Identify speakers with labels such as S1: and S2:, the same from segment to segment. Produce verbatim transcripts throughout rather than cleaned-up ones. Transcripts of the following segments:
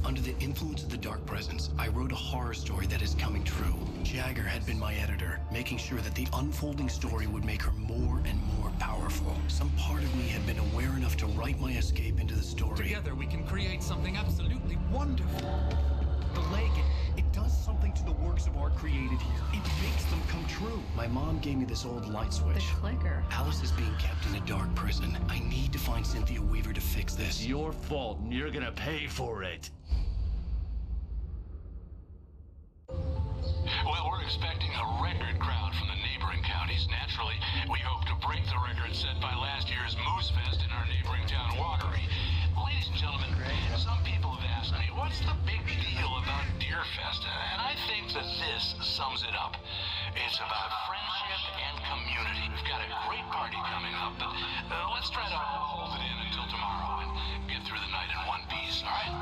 S1: Under the influence of the dark presence, I wrote a horror story that is coming true. Jagger had been my editor, making sure that the unfolding story would make her more and more powerful. Some part of me had been aware enough to write my escape into the story.
S2: Together we can create something absolutely wonderful.
S1: The lake, it, it does something to the works of art created here. It makes them come true. My mom gave me this old light switch.
S3: The clicker.
S1: Alice is being kept in a dark prison. I need to find Cynthia Weaver to fix this.
S4: It's your fault, and you're gonna pay for it.
S5: Well, we're expecting a record crowd from the neighboring counties. Naturally, we hope to break the record set by last year's Moose Fest in our neighboring town, Watery. Ladies and gentlemen, some people have asked me, what's the big deal about Deer Fest? And I think that this sums it up. It's about friendship and community. We've got a great party coming up, but uh, let's try to hold it in until tomorrow and get through the night in one piece, all right?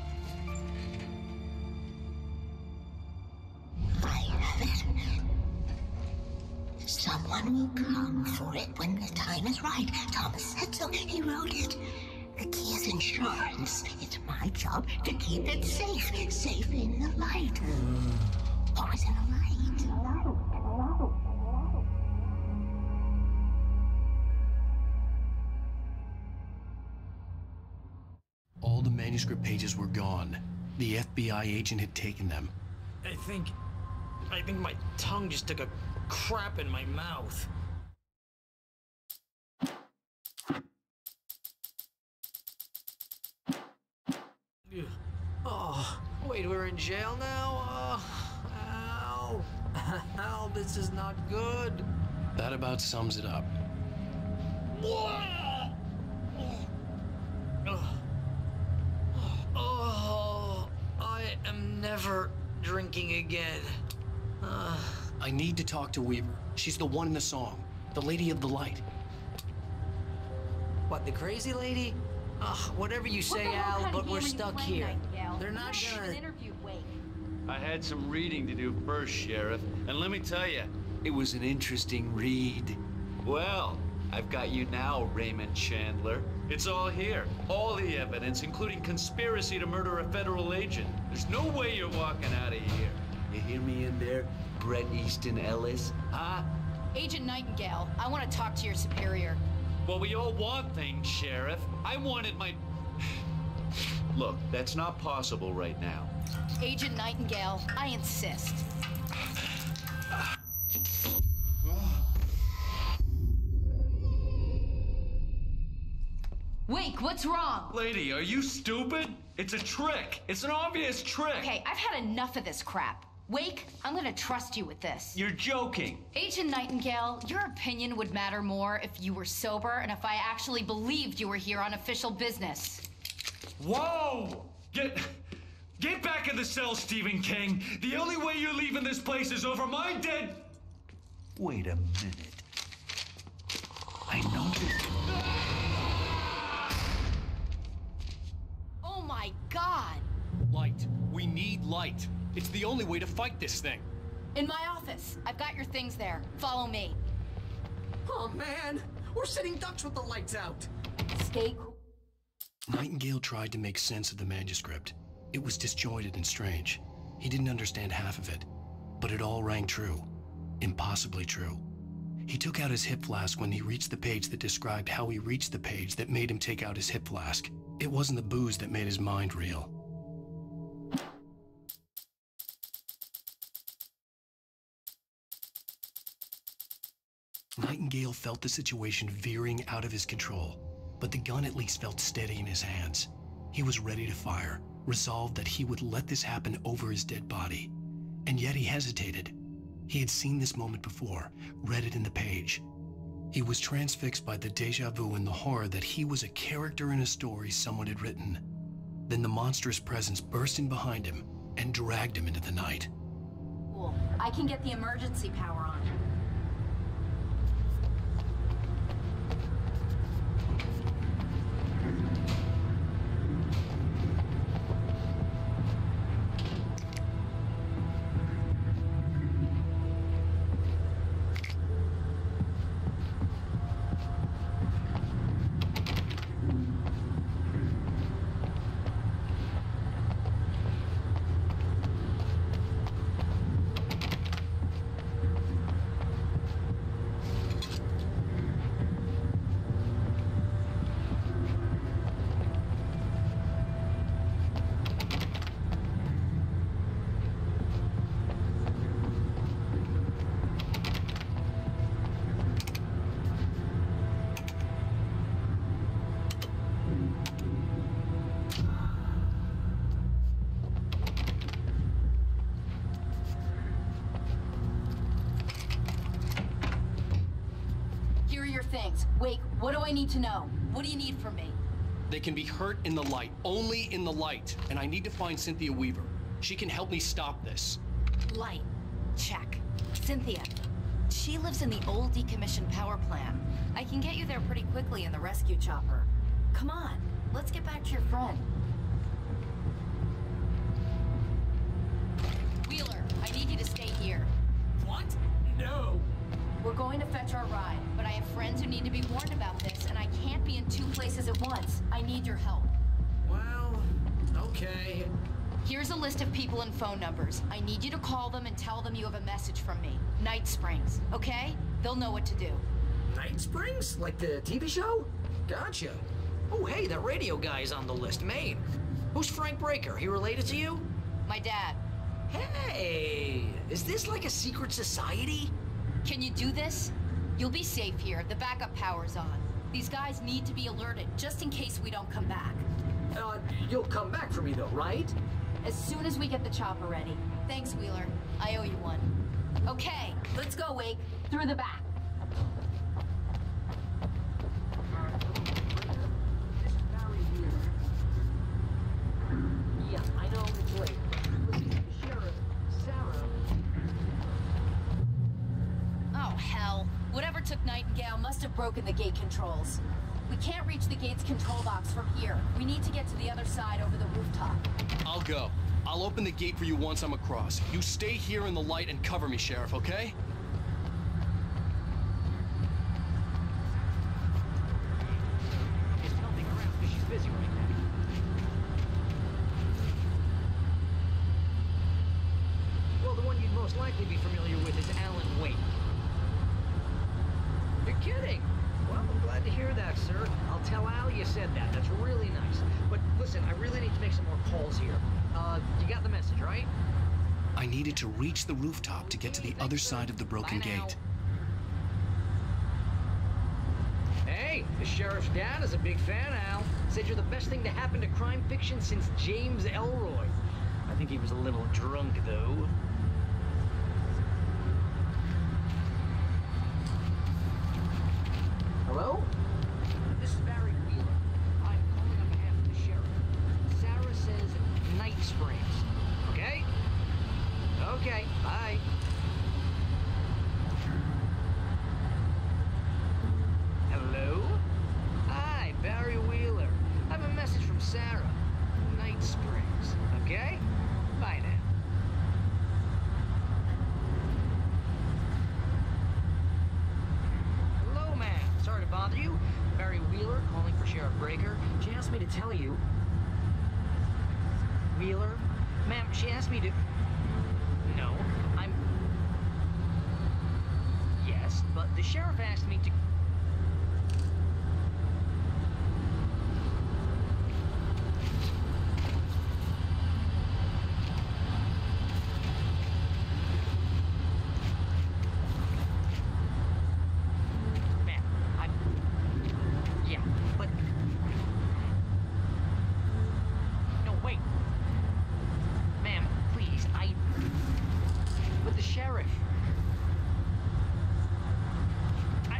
S6: I have it. Someone will come for it when the time is right. Thomas said so. He wrote it. The key is insurance. It's my job to keep it safe. Safe in the light. Always in the light.
S1: All the manuscript pages were gone. The F B I agent had taken them.
S7: I think... I think my tongue just took a crap in my mouth. Oh, wait, we're in jail now? Oh, ow. Ow, this is not good.
S1: That about sums it up.
S7: Oh, I am never drinking again. Uh.
S1: I need to talk to Weaver. She's the one in the song. The Lady of the Light.
S7: What, the crazy lady? Ugh, whatever you say, Al, but we're stuck here. They're not gonna...
S4: I had some reading to do first, Sheriff, and let me tell you, it was an interesting read. Well, I've got you now, Raymond Chandler. It's all here. All the evidence, including conspiracy to murder a federal agent. There's no way you're walking out of here. You hear me in there, Bret Easton Ellis? Huh?
S3: Agent Nightingale, I want to talk to your superior.
S4: Well, we all want things, Sheriff. I wanted my... Look, that's not possible right now.
S3: Agent Nightingale, I insist. Wake, what's wrong?
S4: Lady, are you stupid? It's a trick. It's an obvious trick.
S3: Okay, I've had enough of this crap. Wake, I'm gonna trust you with this.
S4: You're joking.
S3: Agent Nightingale, your opinion would matter more if you were sober and if I actually believed you were here on official business.
S4: Whoa! Get... Get back in the cell, Stephen King. The only way you're leaving this place is over my dead... Wait a minute. I know this...
S3: Oh my God!
S1: Light. We need light. It's the only way to fight this thing.
S3: In my office. I've got your things there. Follow me.
S2: Oh man, we're sitting ducks with the lights out.
S3: Stay cool.
S1: Nightingale tried to make sense of the manuscript. It was disjointed and strange. He didn't understand half of it, but it all rang true. Impossibly true. He took out his hip flask when he reached the page that described how he reached the page that made him take out his hip flask. It wasn't the booze that made his mind reel. Nightingale felt the situation veering out of his control, but the gun at least felt steady in his hands. He was ready to fire, resolved that he would let this happen over his dead body. And yet he hesitated. He had seen this moment before, read it in the page. He was transfixed by the deja vu and the horror that he was a character in a story someone had written. Then the monstrous presence burst in behind him and dragged him into the night.
S3: Cool. I can get the emergency power on. things. Wake, what do I need to know? What do you need from me?
S1: They can be hurt in the light, only in the light. And I need to find Cynthia Weaver. She can help me stop this.
S3: Light. Check. Cynthia. She lives in the old decommissioned power plant. I can get you there pretty quickly in the rescue chopper. Come on, let's get back to your friend. Wheeler, I need you to stay here.
S2: What? No.
S3: We're going to fetch our ride, but I have friends who need to be warned about this, and I can't be in two places at once. I need your help.
S2: Well, okay.
S3: Here's a list of people and phone numbers. I need you to call them and tell them you have a message from me. Night Springs, okay? They'll know what to do.
S2: Night Springs? Like the T V show? Gotcha.
S7: Oh, hey, that radio guy's on the list, Maine. Who's Frank Breaker? He related to you?
S3: My dad.
S7: Hey, is this like a secret society?
S3: Can you do this? You'll be safe here. The backup power's on. These guys need to be alerted, just in case we don't come back.
S2: Uh, you'll come back for me though, right?
S3: As soon as we get the chopper ready. Thanks, Wheeler. I owe you one. Okay, let's go, Wake. Through the back.
S7: Yeah, I know it's late. Listen, Sheriff, Sarah...
S3: Oh, hell. Whatever took Nightingale must have broken the gate controls. We can't reach the gate's control box from here. We need to get to the other side over the rooftop.
S1: I'll go. I'll open the gate for you once I'm across. You stay here in the light and cover me, Sheriff, okay?
S7: is helping around because she's busy right now. Well, the one you'd most likely be familiar with is Alan Wake. You're kidding? Well, I'm glad to hear that, sir. I'll tell Al you said that. That's really nice. But listen, I really need to make some more calls here. Uh, you got the message, right?
S1: I needed to reach the rooftop to get to the other side of the broken
S7: Bye now.
S1: gate.
S7: Hey, the sheriff's dad is a big fan, Al. Said you're the best thing to happen to crime fiction since James Elroy. I think he was a little drunk, though. Hello? This is Barry Wheeler. I'm calling on behalf of the sheriff. Sarah says Night Springs. Okay? Okay, bye. Hello? Hi, Barry Wheeler. I have a message from Sarah. Night Springs. Okay? Bye now. Hello, ma'am. Sorry to bother you. Barry Wheeler calling for Sheriff Breaker. She asked me to tell you. Wheeler? Ma'am, she asked me to... No, I'm... Yes, but the sheriff asked me to... Ma'am, I'm... Yeah, but... No, wait. Ma'am, please, I... But the sheriff... I...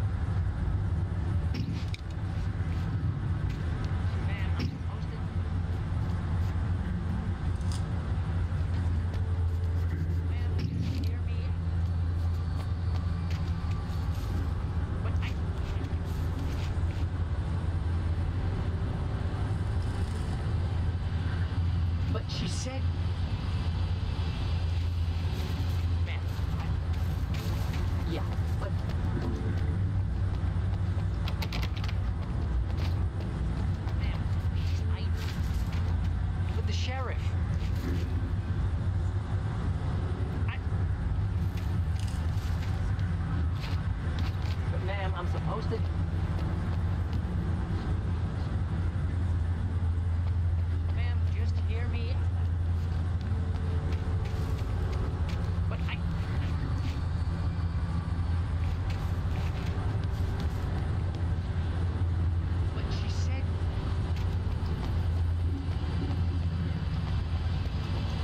S7: Ma'am, I'm supposed to... Ma'am, can you hear me? But I... But she said... Ma'am, I... Yeah, but... Ma'am, please, I... But the sheriff... I... But ma'am, I'm supposed to... Ma'am, just hear me. But I... But she said...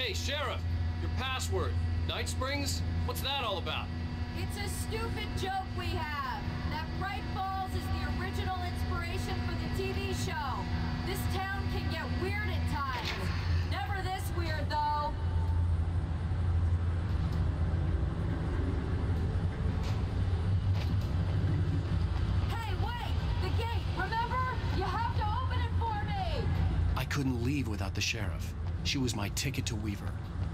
S8: Hey, Sheriff, your password. Night Springs? What's that all about?
S3: It's a stupid joke we have. That Bright Falls is the original inspiration for the T V show. This town can get weird at times. Never this weird, though. Hey, wait! The gate, remember? You have to open it for me!
S1: I couldn't leave without the sheriff. She was my ticket to Weaver.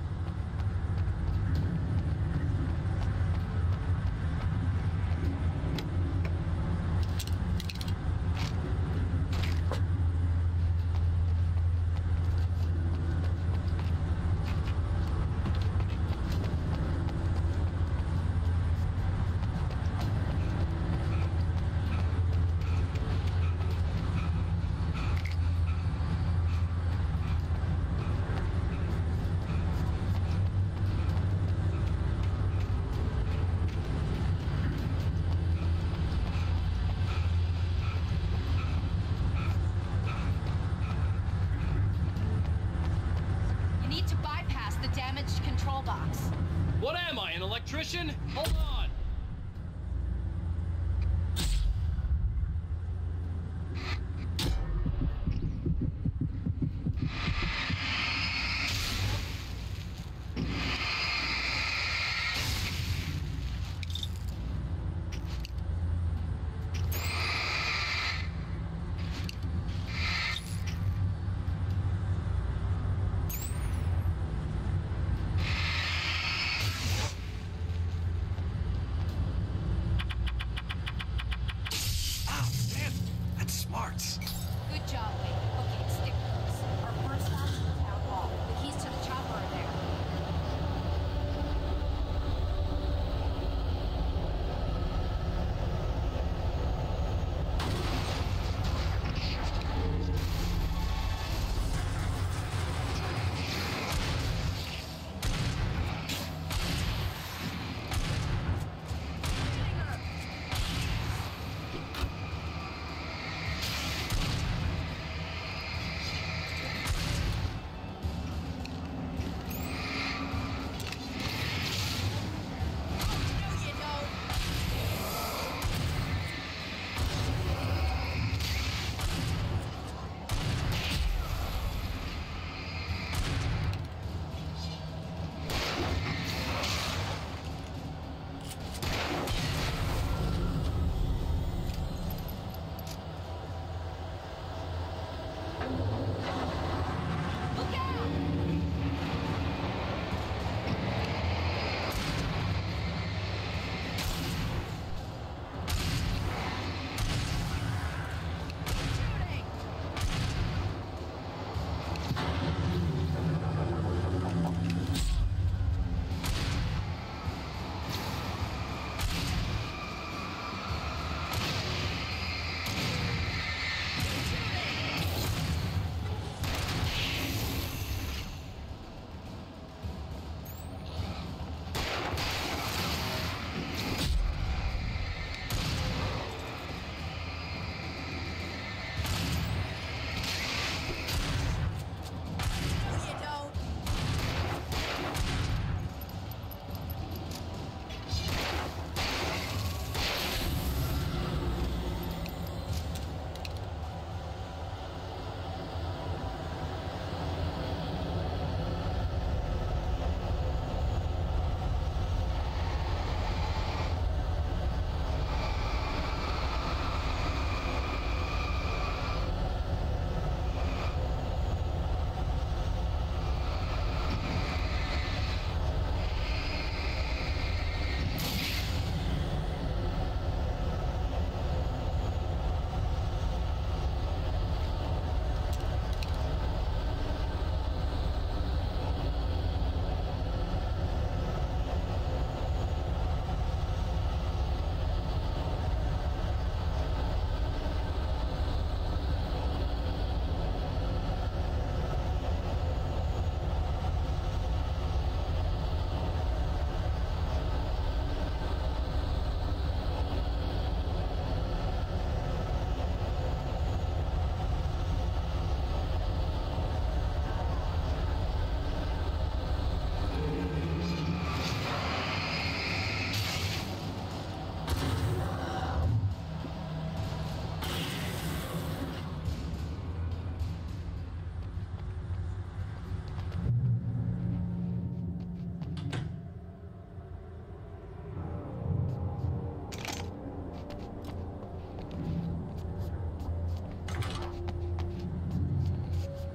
S8: What am I, an electrician? Hold on!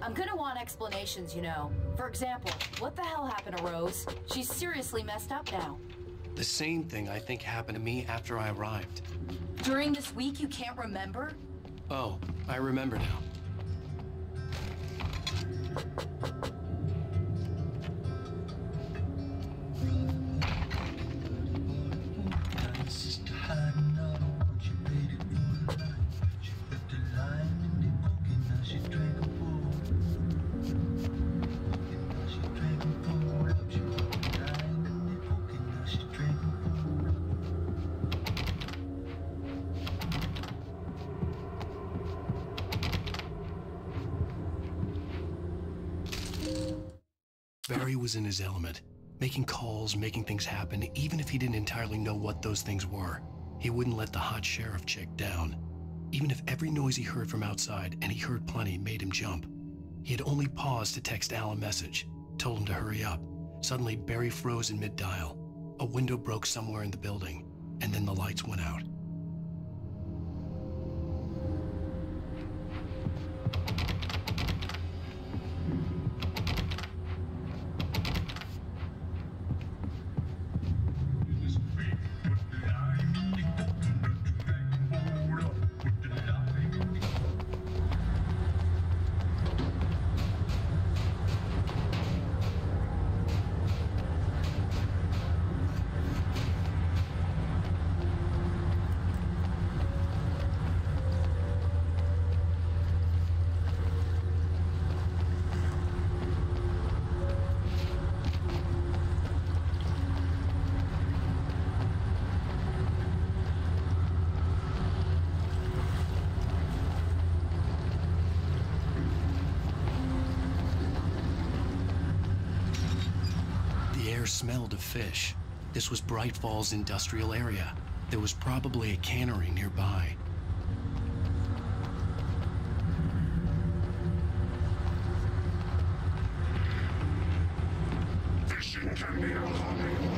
S3: I'm gonna want explanations, you know. For example, what the hell happened to Rose? She's seriously messed up now.
S1: The same thing I think happened to me after I arrived.
S3: During this week, you can't remember?
S1: Oh, I remember now. Barry was in his element, making calls, making things happen, even if he didn't entirely know what those things were. He wouldn't let the hot sheriff chick down. Even if every noise he heard from outside, and he heard plenty, made him jump. He had only paused to text Al a message, told him to hurry up. Suddenly, Barry froze in mid-dial. A window broke somewhere in the building, and then the lights went out. The air smelled of fish. This was Bright Falls industrial area. There was probably a cannery nearby.
S9: Fishing can be a hobby.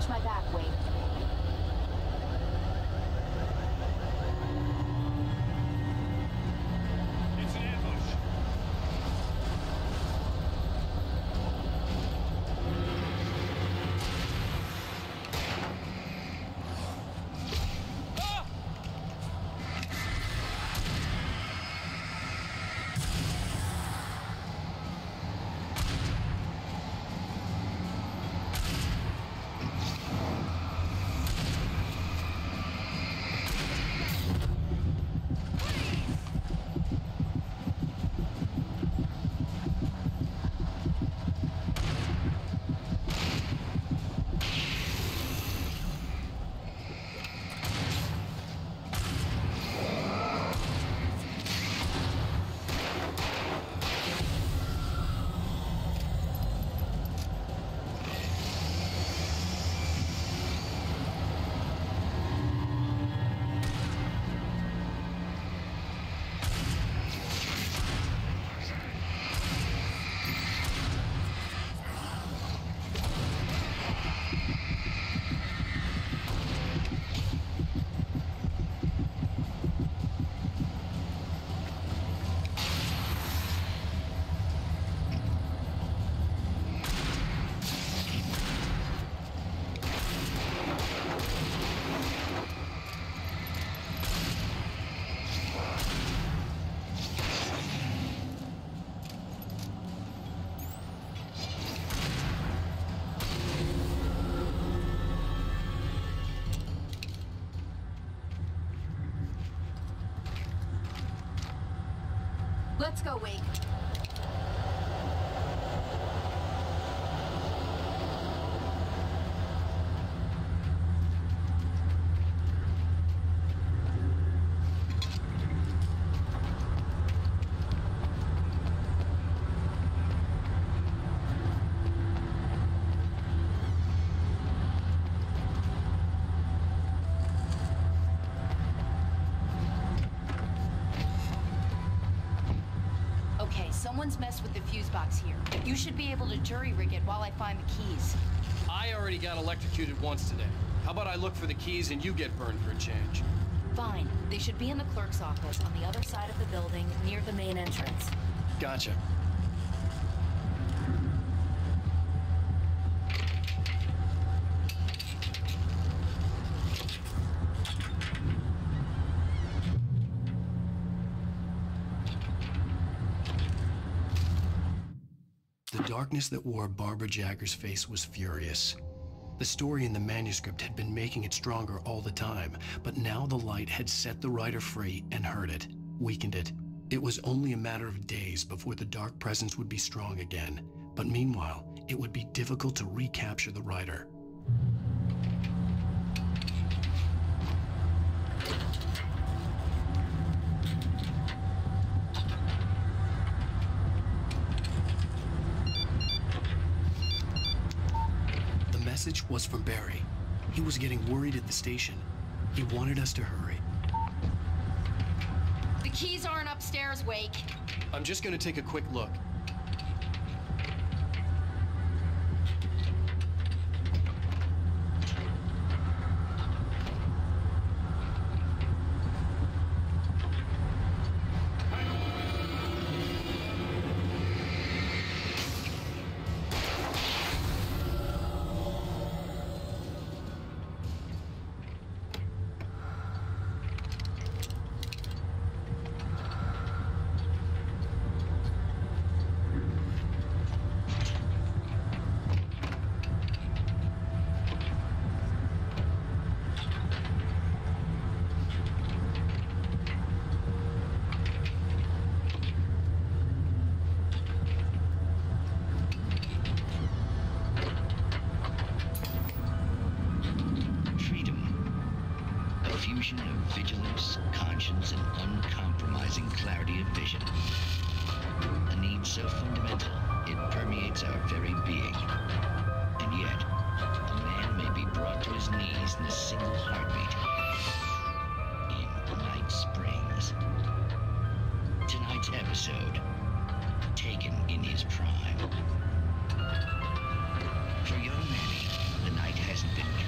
S3: Watch my back, Wake.
S9: It's an ambush.
S3: Let's go, Wake. Okay, someone's messed with the fuse box here. You should be able to jury rig it while I find the keys.
S8: I already got electrocuted once today. How about I look for the keys and you get burned for a change?
S3: Fine. They should be in the clerk's office on the other side of the building, near the main entrance.
S8: Gotcha.
S1: The darkness that wore Barbara Jagger's face was furious. The story in the manuscript had been making it stronger all the time, but now the light had set the writer free and hurt it, weakened it. It was only a matter of days before the dark presence would be strong again, but meanwhile, it would be difficult to recapture the writer. The message was from Barry. He was getting worried at the station. He wanted us to hurry.
S3: The keys aren't upstairs, Wake.
S8: I'm just gonna take a quick look.
S10: Fusion of vigilance, conscience, and uncompromising clarity of vision. A need so fundamental, it permeates our very being. And yet, a man may be brought to his knees in a single heartbeat. In Night Springs. Tonight's episode, taken in his prime. For young Manny, the night hasn't been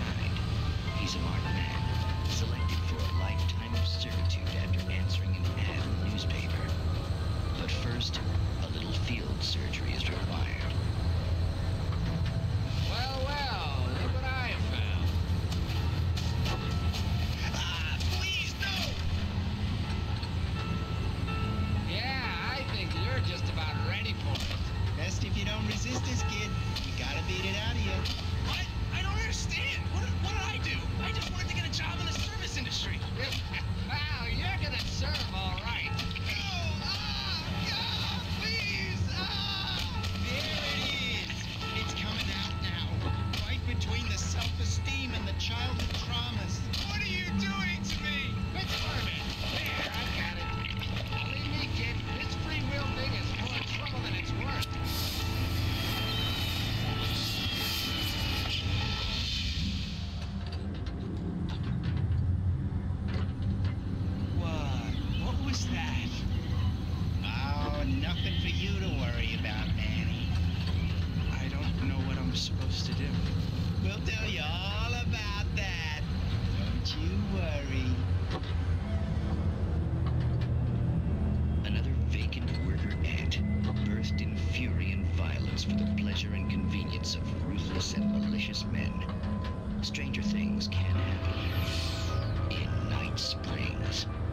S10: tell you all about that. Don't you worry. Another vacant worker ant, burst in fury and violence for the pleasure and convenience of ruthless and malicious men. Stranger things can happen in Night Springs.